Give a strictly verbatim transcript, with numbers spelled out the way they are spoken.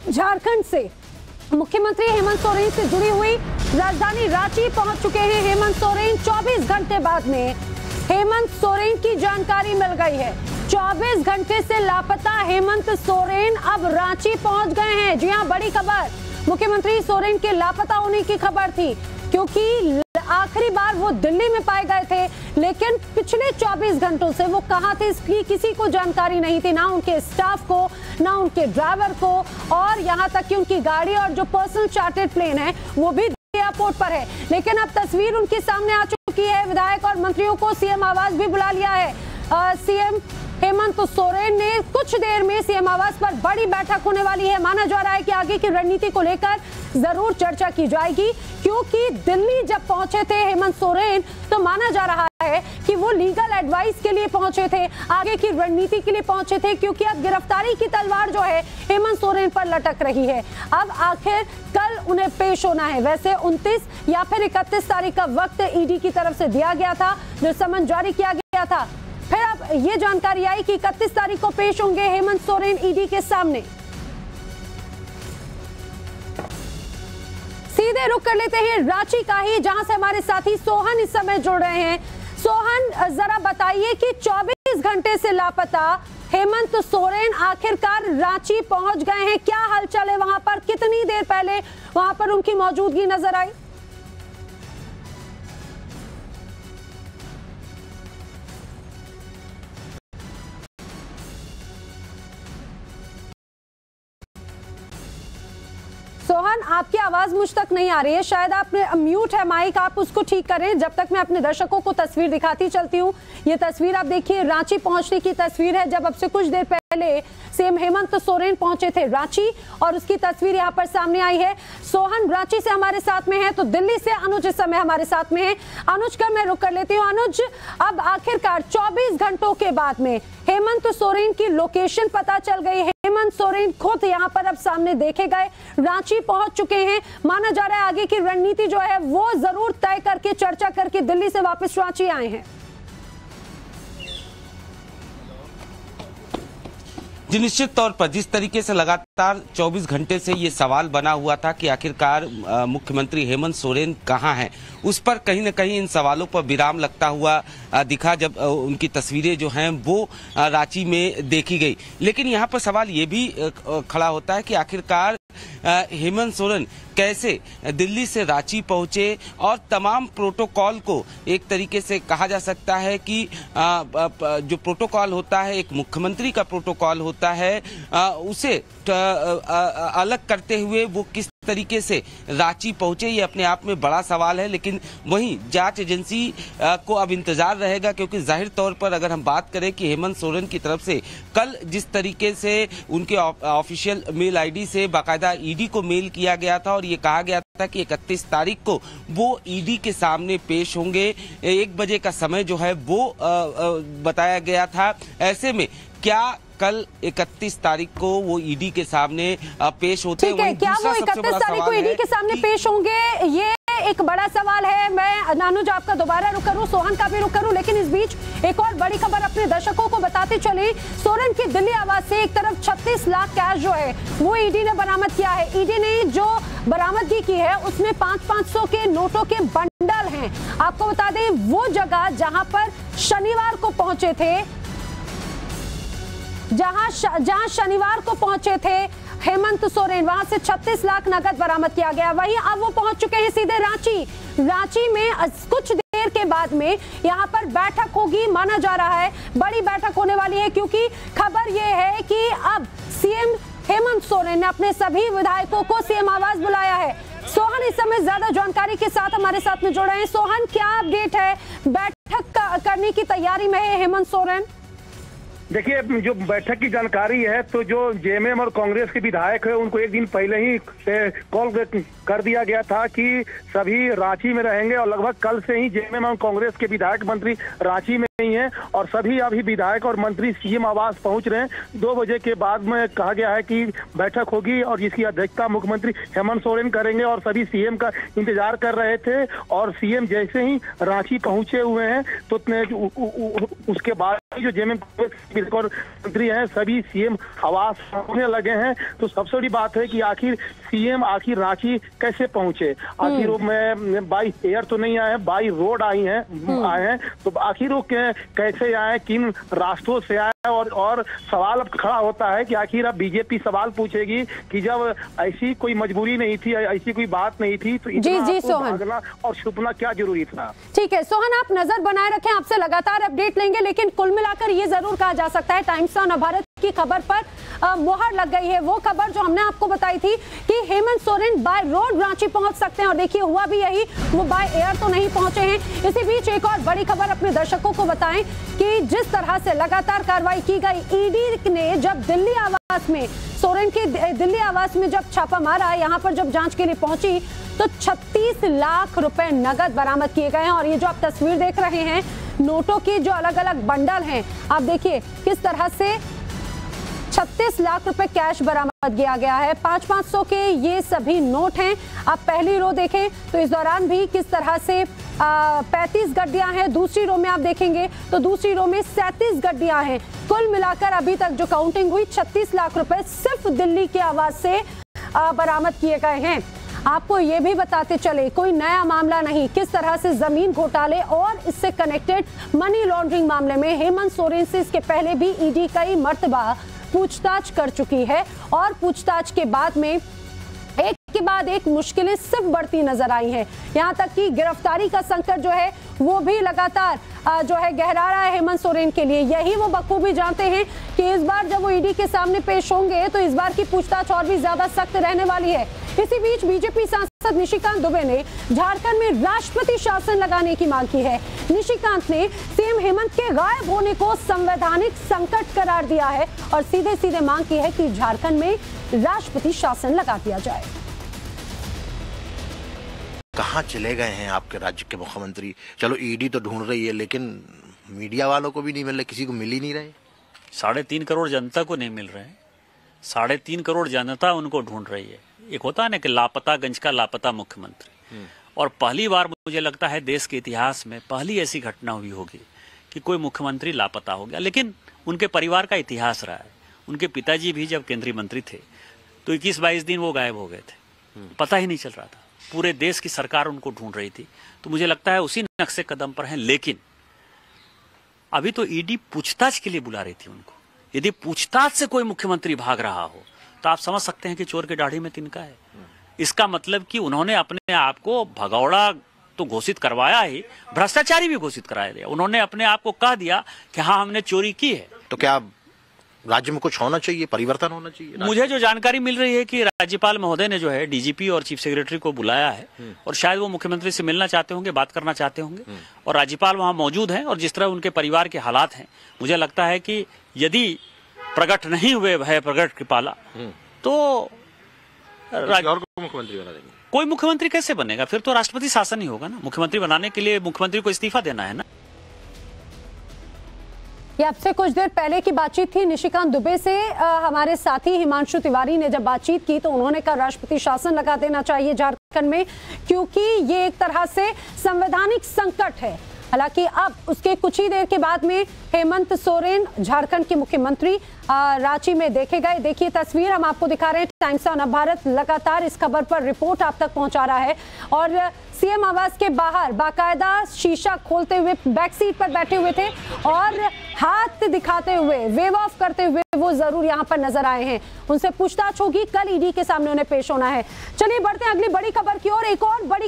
झारखंड से मुख्यमंत्री हेमंत सोरेन से जुड़ी हुई राजधानी रांची पहुंच चुके हैं हेमंत सोरेन। चौबीस घंटे बाद में हेमंत सोरेन की जानकारी मिल गई है। चौबीस घंटे से लापता हेमंत सोरेन अब रांची पहुंच गए हैं। जी हां, बड़ी खबर, मुख्यमंत्री सोरेन के लापता होने की खबर थी, क्योंकि आखिरी बार वो दिल्ली में पाए गए थे, लेकिन पिछले चौबीस घंटों से वो कहां थे इसकी किसी को जानकारी नहीं थी, ना उनके स्टाफ को, ना उनके ड्राइवर को, और यहां तक कि उनकी गाड़ी और जो पर्सनल चार्टर्ड प्लेन है वो भी एयरपोर्ट पर है। लेकिन अब तस्वीर उनके सामने आ चुकी है। विधायक और मंत्रियों को सीएम आवास भी बुला लिया है। सीएम हेमंत सोरेन ने कुछ देर में सीएम आवास पर बड़ी बैठक होने वाली है। माना जा रहा है कि आगे की रणनीति को लेकर जरूर चर्चा की जाएगी, क्योंकि दिल्ली जब पहुंचे थे हेमंत सोरेन तो माना जा रहा है कि वो लीगल एडवाइस के लिए पहुंचे थे, आगे की रणनीति के लिए पहुंचे थे, क्योंकि अब गिरफ्तारी की तलवार जो है हेमंत सोरेन पर लटक रही है। अब आखिर कल उन्हें पेश होना है। वैसे उनतीस या फिर इकतीस तारीख का वक्त ईडी की तरफ से दिया गया था, जो समन जारी किया गया था। फिर अब ये जानकारी आई कि इकतीस तारीख को पेश होंगे हेमंत सोरेन ईडी के सामने। सीधे रुक कर लेते हैं रांची का ही, जहां से हमारे साथी सोहन इस समय जुड़ रहे हैं। सोहन, जरा बताइए कि चौबीस घंटे से लापता हेमंत सोरेन आखिरकार रांची पहुंच गए हैं। क्या हलचल है वहां पर? कितनी देर पहले वहां पर उनकी मौजूदगी नजर आई? सोहन, आपकी आवाज मुझ तक नहीं आ रही है, शायद आपने म्यूट है माइक, आप उसको ठीक करें जब तक मैं अपने दर्शकों को तस्वीर दिखाती चलती हूँ। ये तस्वीर आप देखिए, रांची पहुंचने की तस्वीर है, जब अब से कुछ देर पहले सीएम हेमंत सोरेन पहुंचे थे रांची, और उसकी तस्वीर यहाँ पर सामने आई है। सोहन रांची से हमारे साथ में है, तो दिल्ली से अनुज इस समय हमारे साथ में है। अनुज का मैं रुक कर लेती हूँ। अनुज, अब आखिरकार चौबीस घंटों के बाद में हेमंत सोरेन की लोकेशन पता चल गई है। हेमंत सोरेन खुद यहाँ पर अब सामने देखे गए, रांची पहुंच चुके हैं। माना जा रहा है आगे की रणनीति जो है वो जरूर तय करके, चर्चा करके दिल्ली से वापस रांची आए हैं। जी, निश्चित तौर पर जिस तरीके से लगातार चौबीस घंटे से ये सवाल बना हुआ था कि आखिरकार मुख्यमंत्री हेमंत सोरेन कहाँ हैं, उस पर कहीं न कहीं इन सवालों पर विराम लगता हुआ दिखा जब उनकी तस्वीरें जो हैं वो रांची में देखी गई। लेकिन यहाँ पर सवाल ये भी खड़ा होता है कि आखिरकार हेमंत सोरेन कैसे दिल्ली से रांची पहुंचे, और तमाम प्रोटोकॉल को एक तरीके से कहा जा सकता है कि जो प्रोटोकॉल होता है, एक मुख्यमंत्री का प्रोटोकॉल होता है, उसे अलग करते हुए वो किस तरीके से रांची पहुंचे, ये अपने आप में बड़ा सवाल है। लेकिन वहीं जांच एजेंसी को अब इंतजार रहेगा, क्योंकि जाहिर तौर पर अगर हम बात करें कि हेमंत सोरेन की तरफ से कल जिस तरीके से उनके ऑफिशियल मेल आईडी से बाकायदा ईडी को मेल किया गया था, और ये कहा गया था कि इकतीस तारीख को वो ईडी के सामने पेश होंगे, एक बजे का समय जो है वो बताया गया था। ऐसे में क्या कल इकतीस तारीख को वो ईडी के सामने पेश होते हैं? क्या वो इकतीस तारीख को ईडी के सामने पेश होंगे, ये एक बड़ा सवाल है। मैं नानुज आपका दोबारा रुक करूं, सोहन का भी रुक करूं, लेकिन इस बीच एक और बड़ी खबर अपने दर्शकों को बताते चले। सोरेन की दिल्ली आवास से एक तरफ छत्तीस लाख कैश जो है वो ईडी ने बरामद किया है। ईडी ने जो बरामदगी की है उसमें पांच पांच सौ के नोटों के बंडल हैं। आपको बता दें, वो जगह जहां पर शनिवार को पहुंचे थे, जहां जहां शनिवार को पहुंचे थे हेमंत सोरेन, वहां से छत्तीस लाख नकद बरामद किया गया। वहीं अब वो पहुंच चुके हैं सीधे रांची। रांची में कुछ देर के बाद में यहां पर बैठक होगी, माना जा रहा है बड़ी बैठक होने वाली है, क्योंकि खबर ये है कि अब सीएम हेमंत सोरेन ने अपने सभी विधायकों को सीएम आवास बुलाया है। सोहन इस समय ज्यादा जानकारी के साथ हमारे साथ में जुड़ रहे हैं। सोहन, क्या अपडेट है? बैठक करने की तैयारी में है हेमंत सोरेन? देखिए, जो बैठक की जानकारी है, तो जो जेएमएम और कांग्रेस के विधायक है उनको एक दिन पहले ही कॉल कर दिया गया था कि सभी रांची में रहेंगे, और लगभग कल से ही जेएमएम और कांग्रेस के विधायक मंत्री रांची में ही हैं, और सभी अभी विधायक और मंत्री सीएम आवास पहुंच रहे हैं। दो बजे के बाद में कहा गया है कि बैठक होगी, और जिसकी अध्यक्षता मुख्यमंत्री हेमंत सोरेन करेंगे, और सभी सीएम का इंतजार कर रहे थे। और सीएम जैसे ही रांची पहुंचे हुए हैं तो उसके बाद जो जेएमएम मंत्री हैं सभी सीएम आवास होने लगे हैं। तो सबसे बड़ी बात है कि आखिर सीएम आखिर रांची कैसे पहुंचे, आखिर वो में बाई एयर तो नहीं आए, बाई रोड आई हैं आए हैं, तो आखिर वो कैसे आए, किन रास्तों से आए। और और सवाल अब खड़ा होता है कि आखिर अब बीजेपी सवाल पूछेगी कि जब ऐसी कोई मजबूरी नहीं थी, ऐसी कोई बात नहीं थी, तो जी जी सोहन भागना और छुपना क्या जरूरी था। ठीक है सोहन, आप नजर बनाए रखें, आपसे लगातार अपडेट लेंगे, लेकिन कुल मिलाकर ये जरूर कहा जा सकता है टाइम्स ऑफ नवभारत की खबर पर आ, मोहर लग गई है। वो खबर जो हमने आपको बताई थी कि हेमंत सोरेन बाय रोड रांची पहुंच सकते हैं, और देखिए हुआ भी यही, वो बाय एयर तो नहीं पहुंचे हैं। इसी बीच एक और बड़ी खबर अपने दर्शकों को बताएं कि जिस तरह से लगातार कार्रवाई की गई, ईडी ने जब दिल्ली आवास में सोरेन के दिल्ली आवास में जब छापा मारा, यहाँ पर जब जांच के लिए पहुंची तो छत्तीस लाख रुपए नगद बरामद किए गए हैं। और ये जो आप तस्वीर देख रहे हैं नोटों की जो अलग अलग बंडल हैं, आप देखिए किस तरह से छत्तीस लाख रुपए कैश बरामद किया गया है। पांच पांच सौ के ये सभी नोट हैं। आप पहली रो देखें तो इस दौरान भी किस तरह से पैंतीस गड्डियां हैं, दूसरी रो में आप देखेंगे तो दूसरी रो में सैंतीस गड्डियां हैं। कुल मिलाकर अभी तक जो काउंटिंग हुई छत्तीस लाख रुपए सिर्फ दिल्ली के आवास से बरामद किए गए हैं। आपको ये भी बताते चले कोई नया मामला नहीं, किस तरह से जमीन घोटाले और इससे कनेक्टेड मनी लॉन्ड्रिंग मामले में हेमंत सोरेन से इसके पहले भी ईडी कई मर्तबा पूछताछ कर चुकी है, और पूछताछ के बाद में एक के बाद एक मुश्किलें सिर्फ बढ़ती नजर आई हैं। यहां तक कि गिरफ्तारी का संकट जो है वो भी लगातार जो है गहरा रहा है हेमंत सोरेन के लिए। यही वो बखूबी जानते हैं कि इस बार जब वो ईडी के सामने पेश होंगे तो इस बार की पूछताछ और भी ज्यादा सख्त रहने वाली है। इसी बीच बीजेपी सांसद निशिकांत दुबे ने झारखंड में राष्ट्रपति शासन लगाने की मांग की है। निशिकांत ने सीएम हेमंत के गायब होने को संवैधानिक संकट करार दिया है और सीधे सीधे मांग की है कि झारखंड में राष्ट्रपति शासन लगा दिया जाए। कहाँ चले गए हैं आपके राज्य के मुख्यमंत्री? चलो ईडी तो ढूंढ रही है, लेकिन मीडिया वालों को भी नहीं मिल रहे, किसी को मिल ही नहीं रहे। साढ़े तीन करोड़ जनता को नहीं मिल रहे हैं, साढ़े तीन करोड़ जनता उनको ढूंढ रही है। एक होता है ना कि लापतागंज का लापता मुख्यमंत्री, और पहली बार मुझे लगता है देश के इतिहास में पहली ऐसी घटना हुई होगी कि कोई मुख्यमंत्री लापता हो गया। लेकिन उनके परिवार का इतिहास रहा है। उनके पिताजी भी जब केंद्रीय मंत्री थे तो इक्कीस बाईस दिन वो गायब हो गए थे, पता ही नहीं चल रहा था। पूरे देश की सरकार उनको ढूंढ रही थी। तो मुझे लगता है उसी नक्शे कदम पर हैं। लेकिन अभी तो ईडी पूछताछ के लिए बुला रही थी उनको। यदि पूछताछ से कोई मुख्यमंत्री भाग रहा हो तो आप समझ सकते हैं कि चोर की दाढ़ी में तिनका है। इसका मतलब कि उन्होंने अपने आप को भगौड़ा तो घोषित करवाया ही, भ्रष्टाचारी भी घोषित कराया दिया। उन्होंने अपने आप को कह दिया कि हाँ हमने चोरी की है। तो क्या राज्य में कुछ होना चाहिए, परिवर्तन होना चाहिए? मुझे जो जानकारी मिल रही है कि राज्यपाल महोदय ने जो है डीजीपी और चीफ सेक्रेटरी को बुलाया है, और शायद वो मुख्यमंत्री से मिलना चाहते होंगे, बात करना चाहते होंगे, और राज्यपाल वहां मौजूद हैं। और जिस तरह उनके परिवार के हालात हैं, मुझे लगता है कि यदि प्रकट नहीं हुए भय प्रकट कृपाला तो और को मुख्यमंत्री बना देंगे। कोई मुख्यमंत्री कैसे बनेगा? फिर तो राष्ट्रपति शासन ही होगा ना। मुख्यमंत्री बनाने के लिए मुख्यमंत्री को इस्तीफा देना है ना। ये आपसे कुछ देर पहले की बातचीत थी निशिकांत दुबे से। आ, हमारे साथी हिमांशु तिवारी ने जब बातचीत की तो उन्होंने कहा राष्ट्रपति शासन लगा देना चाहिए झारखंड में, क्योंकि ये एक तरह से संवैधानिक संकट है। हालांकि अब उसके कुछ ही देर के बाद में हेमंत सोरेन झारखंड के मुख्यमंत्री रांची में देखे गए। देखिए तस्वीर हम आपको दिखा रहे हैं। टाइम्स ऑफ नवभारत लगातार इस खबर पर रिपोर्ट आप तक पहुंचा रहा है, और सीएम आवास के बाहर बाकायदा शीशा खोलते हुए बैक सीट पर बैठे हुए थे और हाथ दिखाते हुए, वेव ऑफ करते हुए वो जरूर यहां पर नजर आए हैं। उनसे पूछताछ होगी, कल ईडी के सामने उन्हें पेश होना है। चलिए बढ़ते हैं अगली बड़ी खबर की ओर। एक और बड़ी